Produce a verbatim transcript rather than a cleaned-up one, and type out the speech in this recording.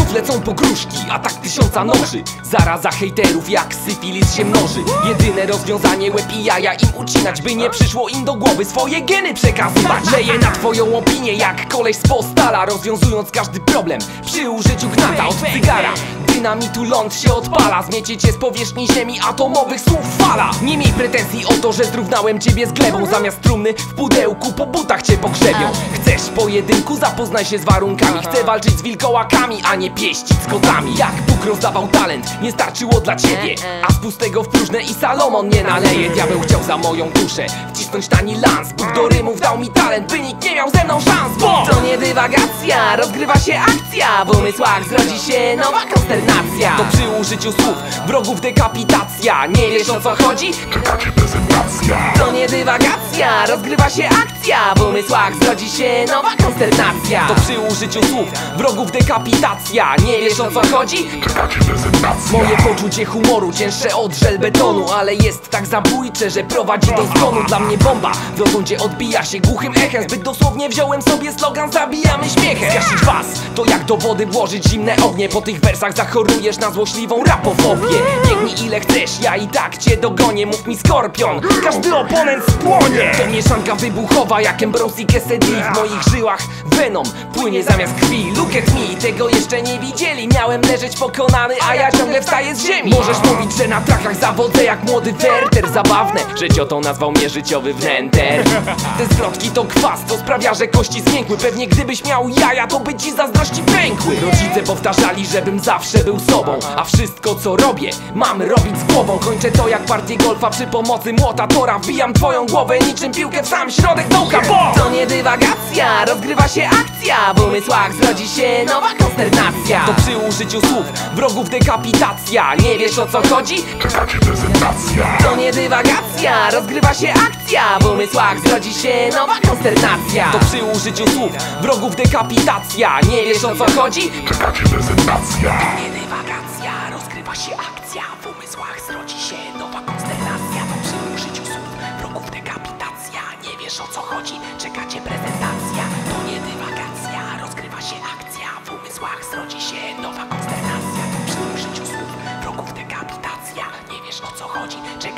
znów lecą pogróżki, atak tysiąca noży. Zaraza hejterów jak syfilis się mnoży. Jedyne rozwiązanie łeb i jaja im ucinać, by nie przyszło im do głowy swoje geny przekazywać. Leję na twoją opinię jak koleś z postala, rozwiązując każdy problem przy użyciu gnata od cygara. Dynamitu ląd się odpala, zmiecie cię z powierzchni ziemi atomowych słów fala. Nie miej pretensji o to, że zrównałem ciebie z glebą. Zamiast trumny w pudełku po butach cię pogrzebią. Chcesz pojedynku? Zapoznaj się z warunkami. Chcę walczyć z wilkołakami, a nie pieścić z kotami. Jak Bóg rozdawał talent, nie starczyło dla ciebie, a z pustego w próżne i Salomon nie naleje. Diabeł chciał za moją duszę wcisnąć tani lans. Bóg do rymów dał mi talent, by nikt nie miał ze mną szans. Bo to nie dywagacja, rozgrywa się akcja. W umysłach zrodzi się nowa konsternacja. To przy użyciu słów wrogów dekapitacja. Nie wiesz o co chodzi? Czekacie prezentacja. To nie dywagacja, rozgrywa się akcja. W umysłach zrodzi się nowa konsternacja. To przy użyciu słów wrogów dekapitacja. Nie wiesz o co chodzi? Czekacie prezentacja. Moje poczucie humoru cięższe od żel betonu, ale jest tak zabójcze, że prowadzi do zgonu. Dla mnie bomba w rotundzie odbija się głuchym echem. Zbyt dosłownie wziąłem sobie slogan: zabijamy śmiechem. Zgasić was to jak do wody włożyć zimne ognie. Po tych wersach zachorujesz na złośliwą rapofobię. Biegnij ile chcesz, ja i tak cię dogonię. Mów mi skorpion, każdy oponent spłonie. To mieszanka wybuchowa jak Ambrose i Cassidy. W moich żyłach venom płynie zamiast krwi. Look at me, tego jeszcze nie widzieli. Miałem leżeć pokonany, a ja ciągle wstaję z ziemi. Możesz mówić, że na trakach zawodzę jak młody Werter. Zabawne, że ciotą nazwał mnie życiowy wnęter. Te zwrotki to kwas, to sprawia, że kości zmiękły. Pewnie gdybyś miał jaja, to by ci zazdrości pękły. Rodzice powtarzali, żebym zawsze był sobą, a wszystko co robię, mam robić z głową. Kończę to jak partię golfa przy pomocy młota tora. Wbijam twoją głowę niczym piłkę w sam środek dołka. Bo to nie dywagacja, rozgrywa się akcja. W umysłach zrodzi się nowa konsternacja. To przy użyciu słów wrogów dekapitacja. Nie wiesz o co chodzi? Czekacie prezentacja. To nie dywagacja, rozgrywa się akcja. W umysłach zrodzi się nowa konsternacja. To przy użyciu słów wrogów dekapitacja. Nie wiesz o co chodzi? Czekacie prezentacja. Nie dywagacja, rozgrywa się akcja. W umysłach zrodzi się nowa konsternacja. To przy użyciu słów wrogów dekapitacja. Nie wiesz o co chodzi? Czekacie prezentacja. To nie dywagacja, rozgrywa się akcja. W umysłach zrodzi się nowa konsternacja. To przy użyciu słów wrogów dekapitacja. Nie wiesz o co chodzi?